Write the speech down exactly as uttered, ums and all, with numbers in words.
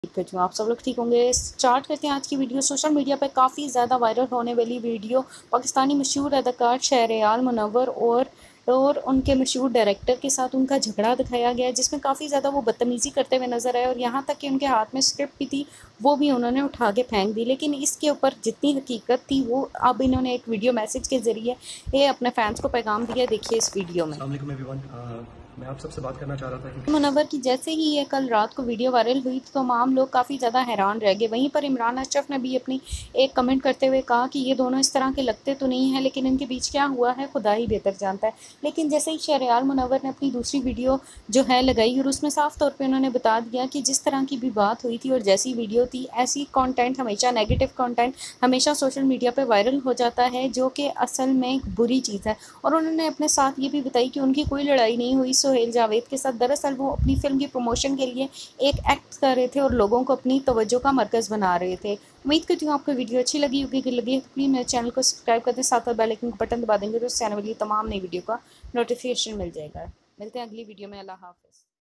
करती हूँ, आप सब लोग ठीक होंगे। स्टार्ट करते हैं आज की वीडियो। सोशल मीडिया पे काफ़ी ज़्यादा वायरल होने वाली वीडियो पाकिस्तानी मशहूर अदाकार शहरयार मुनव्वर और और उनके मशहूर डायरेक्टर के साथ उनका झगड़ा दिखाया गया है, जिसमें काफ़ी ज़्यादा वो बदतमीज़ी करते हुए नजर आए और यहाँ तक कि उनके हाथ में स्क्रिप्ट भी थी, वो भी उन्होंने उठा के फेंक दी। लेकिन इसके ऊपर जितनी हकीकत थी वो अब इन्होंने एक वीडियो मैसेज के ज़रिए ये अपने फैंस को पैगाम दिया। देखिए इस वीडियो में। अस्सलाम वालेकुम एवरीवन। मैं आप सबसे बात करना चाह रहा था क्योंकि मुनव्वर की जैसे ही ये कल रात को वीडियो वायरल हुई तो तमाम लोग काफ़ी ज़्यादा हैरान रह गए। वहीं पर इमरान अशरफ ने भी अपनी एक कमेंट करते हुए कहा कि ये दोनों इस तरह के लगते तो नहीं हैं, लेकिन इनके बीच क्या हुआ है खुदा ही बेहतर जानता है। लेकिन जैसे ही शहरयार मुनव्वर ने अपनी दूसरी वीडियो जो है लगाई और उसमें साफ तौर पर उन्होंने बता दिया कि जिस तरह की भी बात हुई थी और जैसी वीडियो थी, ऐसी कॉन्टेंट हमेशा नेगेटिव कॉन्टेंट हमेशा सोशल मीडिया पर वायरल हो जाता है, जो कि असल में एक बुरी चीज़ है। और उन्होंने अपने साथ ये भी बताई कि उनकी कोई लड़ाई नहीं हुई सुहेल जावेद के साथ। दरअसल वो अपनी फ़िल्म की प्रमोशन के लिए एक एक्ट कर रहे थे और लोगों को अपनी तवज्जो का मरकज़ बना रहे थे। उम्मीद करती हूँ आपको वीडियो अच्छी लगी होगी। अगर लगी है तो प्लीज़ मेरे चैनल को सब्सक्राइब कर दें, साथ साथ बेल आइकन का बटन दबा देंगे तो उससे आने वाली तमाम नई वीडियो का नोटिफिकेशन मिल जाएगा। मिलते हैं अगली वीडियो में। अल्लाह हाफ़िज़।